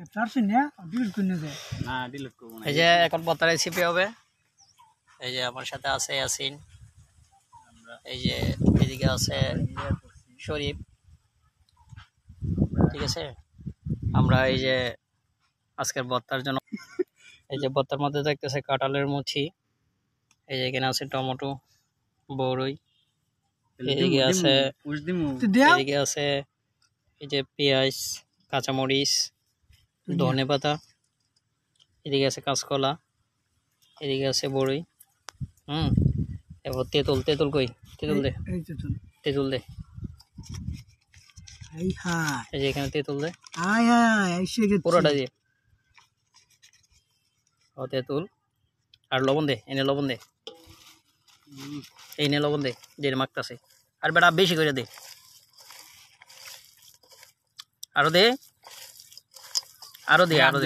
এই যে এখন বত্তা রেসিপি হবে। এই যে আমার সাথে আছে ইয়াসিন, এই যে এদিকে আছে শরীফ, ঠিক আছে। আমরা এই যে আজকের বত্তার জন্য এই যে বত্তার মধ্যে দেখতেছে কাঁঠালের মুচি, এই যে এখানে আছে টমেটো, বড়ই, এদিকে আছে এই যে পেঁয়াজ, কাঁচামরিচ, ধনে পাতা, এদিকে আছে কাঁচকলা, এদিকে আছে বড়ই। এবার তেঁতুল কই, তেঁতুল দে, তেঁতুল দে, এই যে এখানে তেঁতুল দে, পুরোটা দিয়ে তেঁতুল। আর লবণ দে, এনে লবণ দে, এই নে লবণ দে, যে মাখতাছে। আর বেটা বেশি করে দে, আরো দে, আরো দে, আরো দে,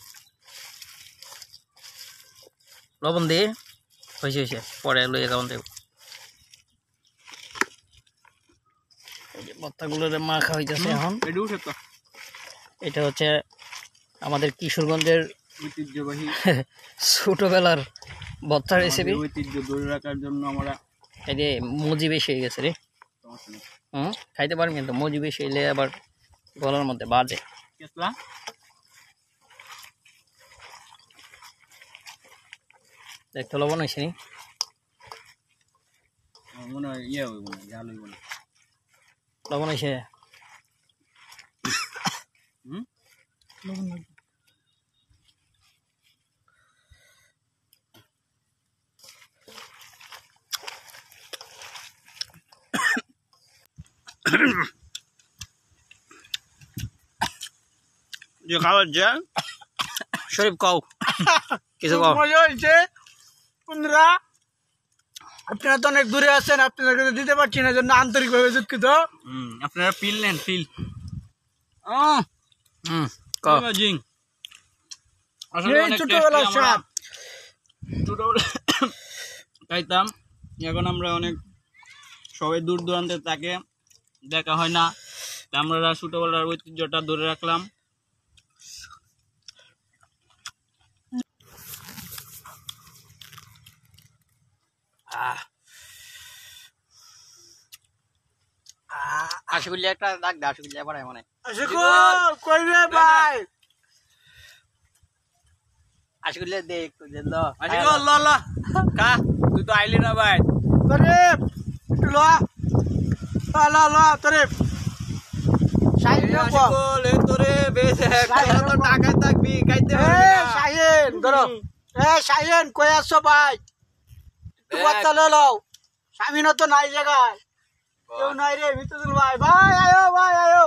লবণ দে, হয়েছে পরে লইয়ে লবণ দেব। ভর্তাগুলো মাখা হইতেছে এখন। এটা হচ্ছে আমাদের কিশোরগঞ্জের ঐতিহ্যবাহী ছোটবেলার ভর্তা রেসিপি। ঐতিহ্য ধরে রাখার জন্য আমরা এই যে মজি বেশি হয়ে গেছে রে, খাইতে পারবি কিন্তু মজি বেশি হইলে আবার গলার মধ্যে বাজে। দেখতে লবণ হয়েছে নি, মনে হয় ইয়ে হইব না, ঝাল হইব না। লবণ হয়েছে, যে খাবার যা শরীফ কও কিছু কও। মজা হয়েছে বন্ধুরা, আপনারা তো অনেক দূরে আছেন, আপনাদের কাছে দিতে পারছি না, জন্য আন্তরিকভাবে দুঃখিত। আপনারা ফিল নেন, ফিল। ছোটবেলার স্বাদ, ছোটবেলা খাইতাম, এখন আমরা অনেক সবাই দূর দূরান্তে থাকে, দেখা হয় না, আমরা ছোটবেলার ঐতিহ্যটা ধরে রাখলাম। আশিকুল্লি একটা ডাক দে, আশিকুল্লি এবার মনে কই রে ভাই, আশিকুল্লি দে একটু দে, ল আশিকুল ল ল কা, তুই তো আইলি না ভাই। তরিফ একটু ল ল ল তরিফ, শাহিন আশিকুল এ তোরে বেশে তো টাকা থাকবি খাইতে হবে না। শাহিন ধরো, এ শাহিন কই আছো ভাই, একটু কথা লও, স্বামীন তো নাই জায়গায়, কেউ নাই রে ভিতর ভাই, ভাই আয়ো, ভাই আয়ো।